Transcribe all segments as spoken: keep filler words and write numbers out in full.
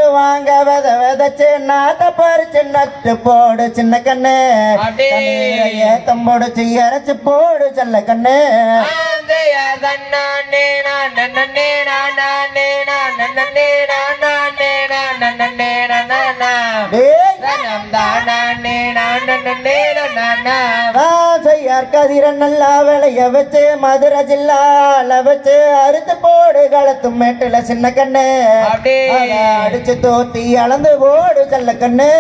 வாங்க வெத வெதச்சு நாத்த பறிச்சு நட்டு போடு சின்ன கண்ணு ஏத்தம் போடுச்சு இறச்சு போடு செல்ல கண்ணு கதிர நல்லா விளைய வச்சு மதுரை ஜில்லால வச்சு அறுத்து போடு களத்து மேட்டுல சின்ன கண்ணு அடிச்சு தோத்தி அளந்து போடு செல்ல கண்ணு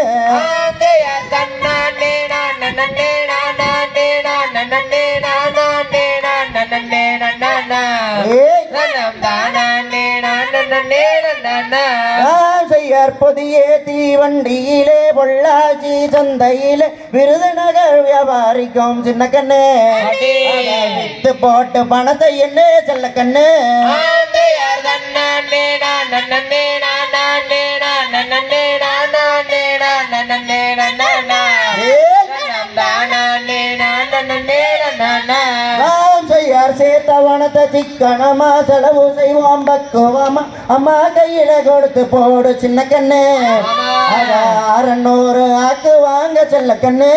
பொதியே தீவண்டியிலே பொள்ளாச்சி சந்தையிலே விருதுநகர் வியாபாரிக்கும் சின்ன கண்ணு வித்து போட்டு பணத்தை என்ன செல்ல கண்ணு சேர்த்தவனத்தை சிக்கனமா செலவு செய்வோம் பக்குவமா அம்மா கையில கொடுத்து போடு சின்ன கண்ணு அறநூறு ஆக்கு வாங்க செல்ல கண்ணு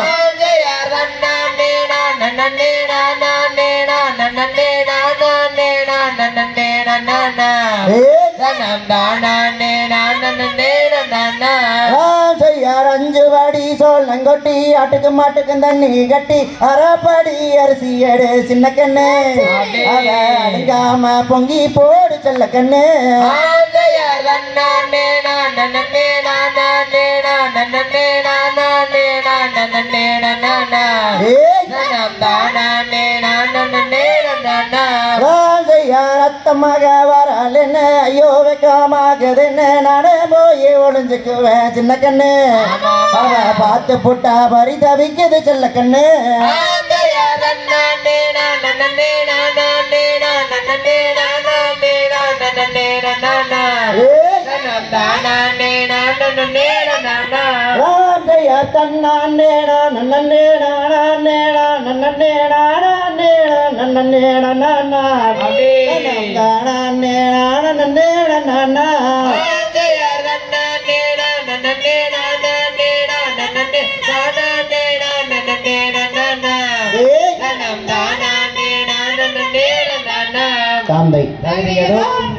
அஞ்சு வாடி சோளங்கொட்டி ஆட்டுக்கு மாட்டுக்கு தண்ணி கட்டி அரைப்படி அரிசி எடு சின்ன கண்ணு அடங்காம பொங்கி போடு செல்ல கண்ணு ரத்தமாக வரலன்னு ஐயோ வைக்கமாகுதுன்னு நானே போய் ஒளிஞ்சுக்குவேன் சின்ன கண்ணு அவ பார்த்து புட்டா பறி தவிக்குது செல்ல கண்ணு காம்பை